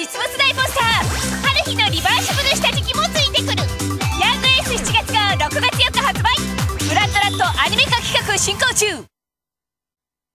実物大ポスター、春日のリバーシブル下敷きもついてくる。ヤングエース7月号6月4日発売。ブラッドラットアニメ化企画進行中。